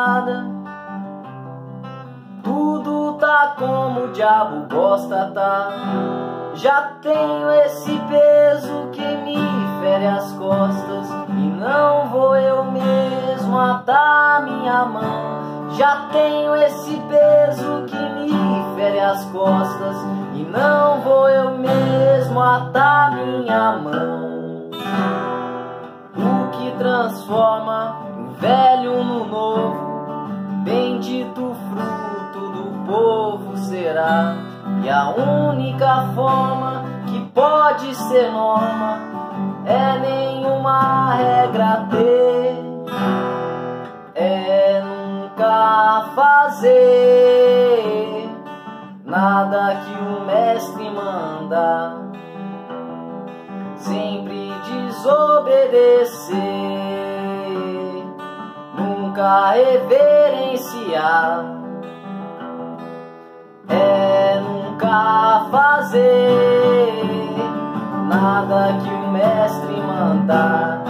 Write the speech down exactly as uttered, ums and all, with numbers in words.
nada. Tudo tá como o diabo gosta, tá? Já tenho esse peso que me fere as costas, e não vou eu mesmo atar minha mão. Já tenho esse peso que me fere as costas, e não vou eu mesmo atar minha mão. O que transforma o velho no novo, bendito fruto do povo será. E a única forma que pode ser norma é nenhuma regra ter, é nunca fazer nada que o mestre manda, sempre desobedecer, nunca reverenciar, é nunca fazer nada que o mestre mandar.